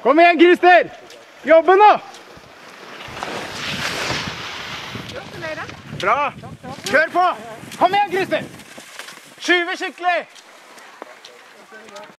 Kom igjen, Christer! Jobben nå! Bra! Kjør på! Kom igjen, Christer! Skyve skikkelig!